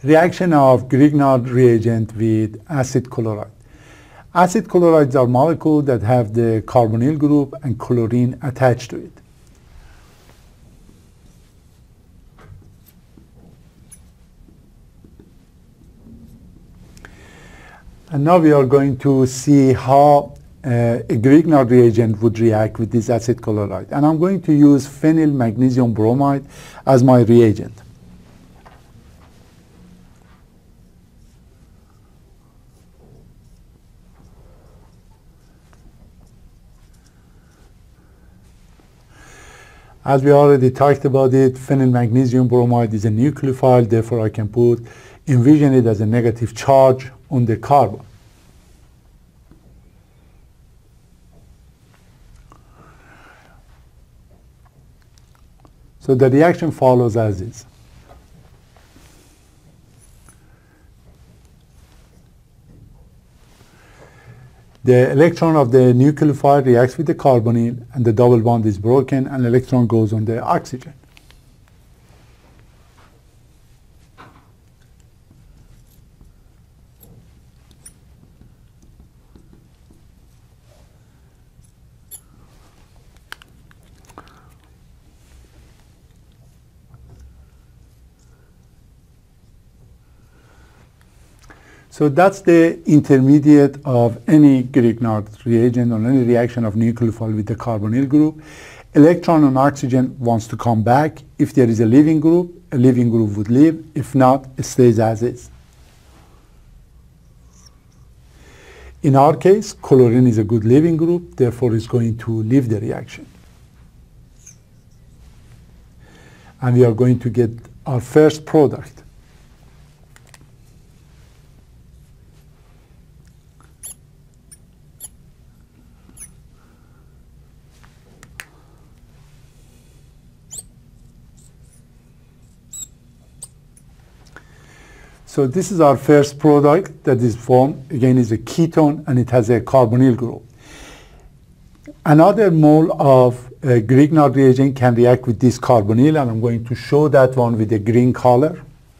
Reaction of Grignard reagent with acid chloride. Acid chlorides are molecules that have the carbonyl group and chlorine attached to it. And now we are going to see how a Grignard reagent would react with this acid chloride. And I'm going to use phenyl magnesium bromide as my reagent. As we already talked about it, phenyl magnesium bromide is a nucleophile, therefore I can envision it as a negative charge on the carbon. So the reaction follows as is. The electron of the nucleophile reacts with the carbonyl and the double bond is broken and electron goes on the oxygen. So that's the intermediate of any Grignard reagent or any reaction of nucleophile with the carbonyl group. Electron on oxygen wants to come back. If there is a leaving group would leave. If not, it stays as is. In our case, chlorine is a good leaving group, therefore it's going to leave the reaction. And we are going to get our first product. So this is our first product that is formed. Again, is a ketone and it has a carbonyl group. Another mole of Grignard reagent can react with this carbonyl, and I'm going to show that one with a green color.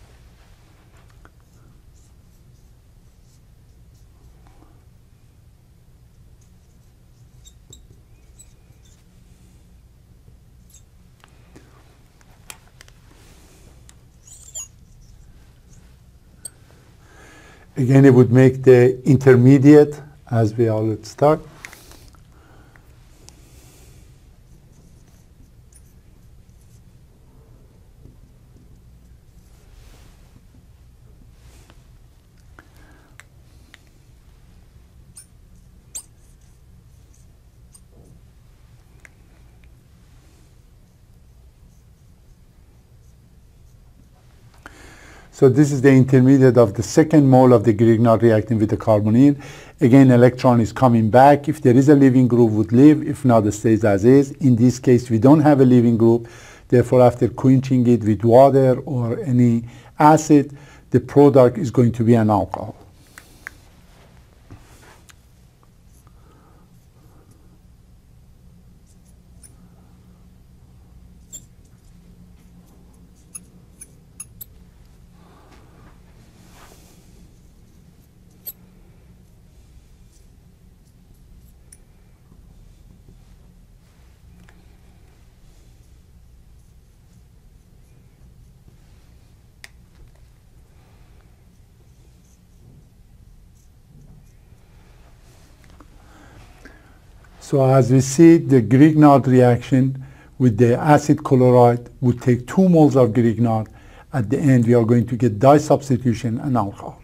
Again, it would make the intermediate as we already start. So this is the intermediate of the second mole of the Grignard reacting with the carbonyl. Again, electron is coming back. If there is a leaving group, would leave. If not, it stays as is. In this case, we don't have a leaving group. Therefore, after quenching it with water or any acid, the product is going to be an alcohol. So as we see, the Grignard reaction with the acid chloride would take 2 moles of Grignard. At the end, we are going to get dye substitution and alcohol.